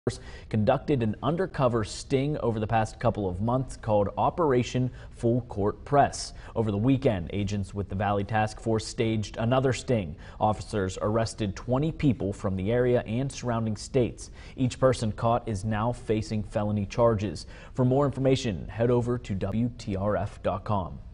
conducted an undercover sting over the past couple of months called Operation Full Court Press. Over the weekend, agents with the Valley Task Force staged another sting. Officers arrested 20 people from the area and surrounding states. Each person caught is now facing felony charges. For more information, head over to WTRF.com.